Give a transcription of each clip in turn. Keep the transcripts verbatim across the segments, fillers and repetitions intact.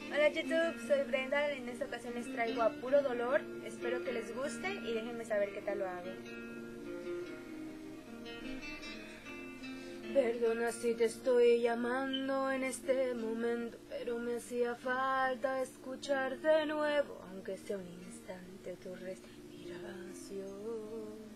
Hola YouTube, soy Brenda, en esta ocasión les traigo a Puro Dolor, espero que les guste y déjenme saber qué tal lo hago. Perdona si te estoy llamando en este momento, pero me hacía falta escuchar de nuevo, aunque sea un instante, tu respiración.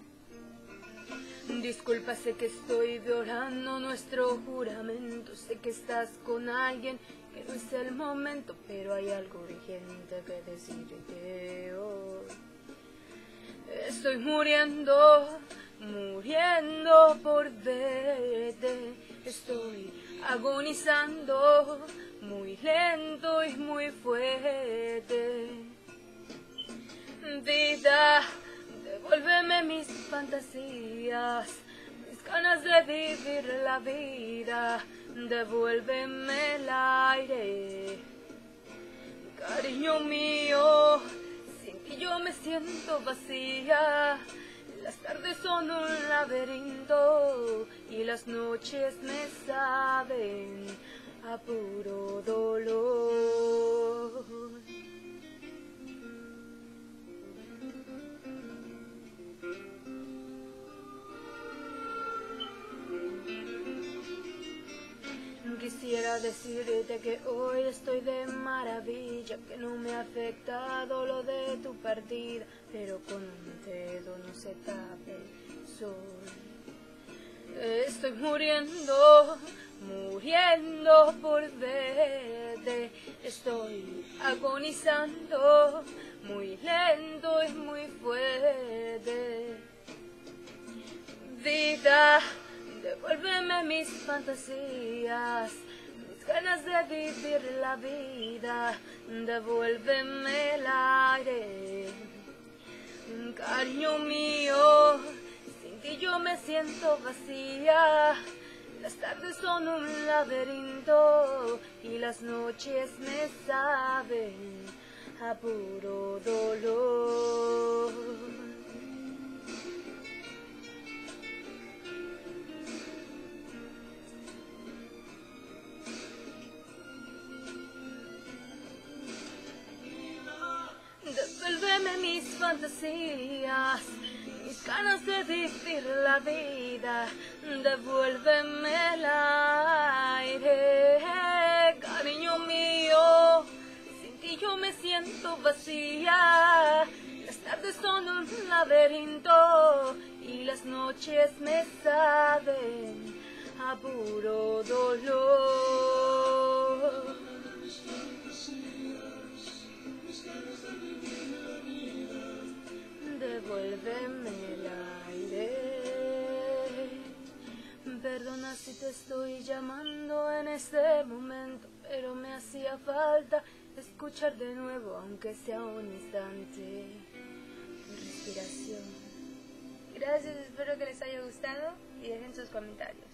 Disculpa, sé que estoy violando nuestro juramento, sé que estás con alguien que no es el momento, pero hay algo urgente que decirte hoy. Estoy muriendo, muriendo por verte, estoy agonizando, muy lento y muy fuerte. Vida, devuélveme mis fantasías, mis ganas de vivir la vida, devuélveme el aire. Cariño mío, sin ti yo me siento vacía, las tardes son un laberinto y las noches me saben a puro dolor. Quisiera decirte que hoy estoy de maravilla, que no me ha afectado lo de tu partida, pero con un dedo no se tape el sol. Estoy muriendo, muriendo por verte, estoy agonizando, muy lento y muy fuerte. Vida, devuélveme mis fantasías, mis ganas de vivir la vida, devuélveme el aire. Cariño mío, sin ti yo me siento vacía, las tardes son un laberinto y las noches me saben a puro dolor. Devuélveme mis fantasías, mis ganas de vivir la vida, devuélveme el aire. Cariño mío, sin ti yo me siento vacía, las tardes son un laberinto y las noches me saben a puro dolor. Devuélveme el aire. Perdona si te estoy llamando en este momento, pero me hacía falta escuchar de nuevo, aunque sea un instante, tu respiración. Gracias, espero que les haya gustado y dejen sus comentarios.